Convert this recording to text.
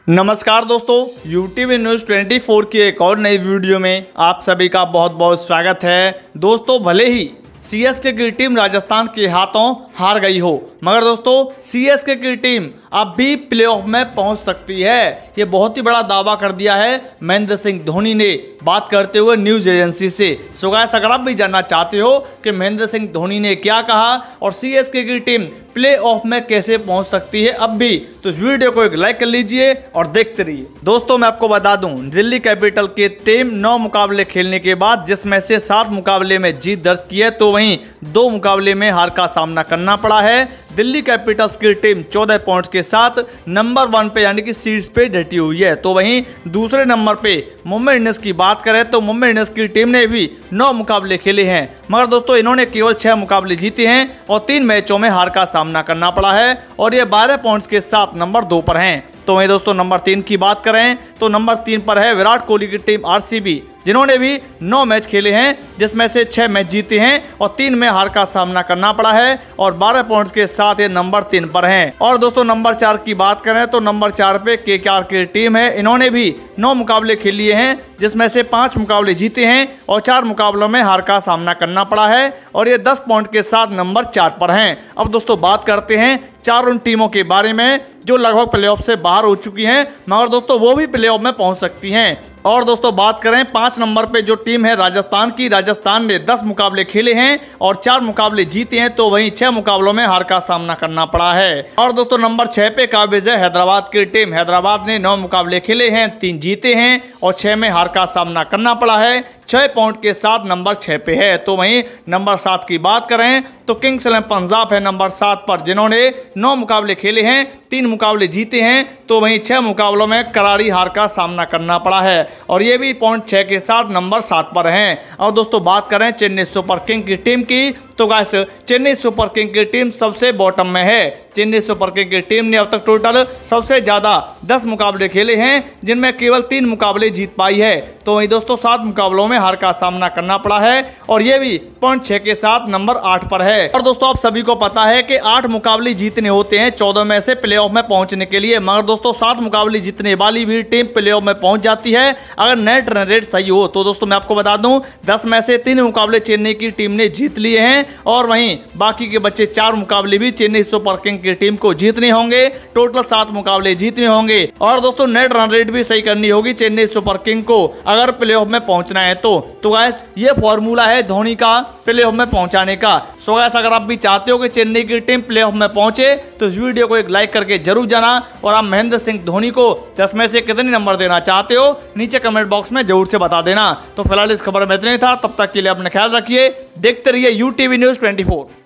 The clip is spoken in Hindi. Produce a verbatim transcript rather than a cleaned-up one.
नमस्कार दोस्तों, यूटीवी न्यूज़ चौबीस की एक और नई वीडियो में आप सभी का बहुत बहुत स्वागत है। दोस्तों, भले ही सीएसके की टीम राजस्थान के हाथों हार गई हो, मगर दोस्तों सीएसके की टीम अब भी प्लेऑफ में पहुंच सकती है। ये बहुत ही बड़ा दावा कर दिया है महेंद्र सिंह धोनी ने, बात करते हुए न्यूज़ एजेंसी से। सो गाइस, अगर आप भी जानना चाहते हो कि महेंद्र सिंह धोनी ने क्या कहा और सीएसके की टीम प्लेऑफ में कैसे पहुंच सकती है अब भी, तो इस वीडियो को एक लाइक कर लीजिए और देखते रहिए। दोस्तों, मैं आपको बता दूं, दिल्ली कैपिटल की टीम नौ मुकाबले खेलने के बाद जिसमें से सात मुकाबले में जीत दर्ज की है, तो वहीं दो मुकाबले में हार का सामना करना पड़ा है। दिल्ली कैपिटल्स की टीम चौदह पॉइंट्स के साथ नंबर वन पे यानी कि सीट्स पे डटी हुई है। तो वहीं दूसरे नंबर पे मुंबई इंडियंस की बात करें तो मुंबई इंडियंस की टीम ने भी नौ मुकाबले खेले हैं, मगर दोस्तों इन्होंने केवल छह मुकाबले जीते हैं और तीन मैचों में हार का सामना करना पड़ा है और ये बारह पॉइंट्स के साथ नंबर दो पर हैं। तो वहीं दोस्तों नंबर तीन की बात करें तो नंबर तीन पर है विराट कोहली की टीम आरसीबी, जिन्होंने भी नौ मैच खेले हैं जिसमें से छह मैच जीते हैं और तीन में हार का सामना करना पड़ा है और बारह पॉइंट्स के साथ ये नंबर तीन पर हैं। और दोस्तों नंबर चार की बात करें तो नंबर चार पे केकेआर की टीम है, इन्होंने भी नौ मुकाबले खेल लिए हैं जिसमें से पांच मुकाबले जीते हैं और चार मुकाबलों में हार का सामना करना पड़ा है और ये दस पॉइंट के साथ नंबर चार पर हैं। अब दोस्तों बात करते हैं चार उन टीमों के बारे में जो लगभग प्लेऑफ से बाहर हो चुकी हैं, मगर दोस्तों वो भी प्लेऑफ में पहुंच सकती हैं। और दोस्तों बात करें पांच नंबर पे जो टीम है राजस्थान की, राजस्थान ने दस मुकाबले खेले हैं और चार मुकाबले जीते हैं, तो वहीं छह मुकाबलों में हार का सामना करना पड़ा है। और दोस्तों नंबर छह पे काबिज है हैदराबाद की टीम। हैदराबाद ने नौ मुकाबले खेले हैं, तीन जीते हैं और छह में हार का सामना करना पड़ा है, छह पॉइंट के साथ नंबर छह पे है। तो वहीं नंबर सात की बात करें तो किंग्स इलेवन पंजाब है नंबर सात पर, जिन्होंने नौ मुकाबले खेले हैं, तीन मुकाबले जीते हैं, तो वहीं छह मुकाबलों में करारी हार का सामना करना पड़ा है और ये भी पॉइंट छह के साथ नंबर सात पर हैं। और दोस्तों बात करें चेन्नई सुपर किंग की टीम की तो गाइस चेन्नई सुपर किंग की टीम सबसे बॉटम में है। चेन्नई सुपर किंग की टीम ने अब तक टोटल सबसे ज्यादा दस मुकाबले खेले हैं जिनमें केवल तीन मुकाबले जीत पाई है, तो वहीं दोस्तों सात मुकाबलों में हार का सामना करना पड़ा है और ये भी पॉइंट छह के साथ नंबर आठ पर है। और दोस्तों आप सभी को पता है कि आठ मुकाबले जीतने होते हैं चौदह में से प्लेऑफ में पहुंचने के लिए, मगर दोस्तों सात मुकाबले जीतने वाली भी टीम प्लेऑफ में पहुंच जाती है अगर नेट रन रेट सही हो। तो दोस्तों मैं आपको बता दूं, दस में से तीन मुकाबले चेन्नई की टीम ने जीत लिए हैं और वहीं बाकी के बच्चे चार मुकाबले भी चेन्नई सुपर किंग की टीम को जीतने होंगे, टोटल सात मुकाबले जीतने होंगे। और दोस्तों नेट रन रेट भी सही करनी होगी चेन्नई सुपर किंग को अगर प्लेऑफ में पहुंचना है तो। तो गाइस ये फॉर्मूला है धोनी का प्लेऑफ में पहुंचाने का। सो गाइस अगर आप भी चाहते हो कि चेन्नई की टीम प्लेऑफ में पहुंचे तो इस वीडियो को एक लाइक करके जरूर जाना और आप महेंद्र सिंह धोनी को दस में से कितने नंबर देना चाहते हो नीचे कमेंट बॉक्स में जरूर से बता देना। तो फिलहाल इस खबर में इतना ही था, तब तक के लिए अपना ख्याल रखिए, देखते रहिए यूटीवी न्यूज़ चौबीस।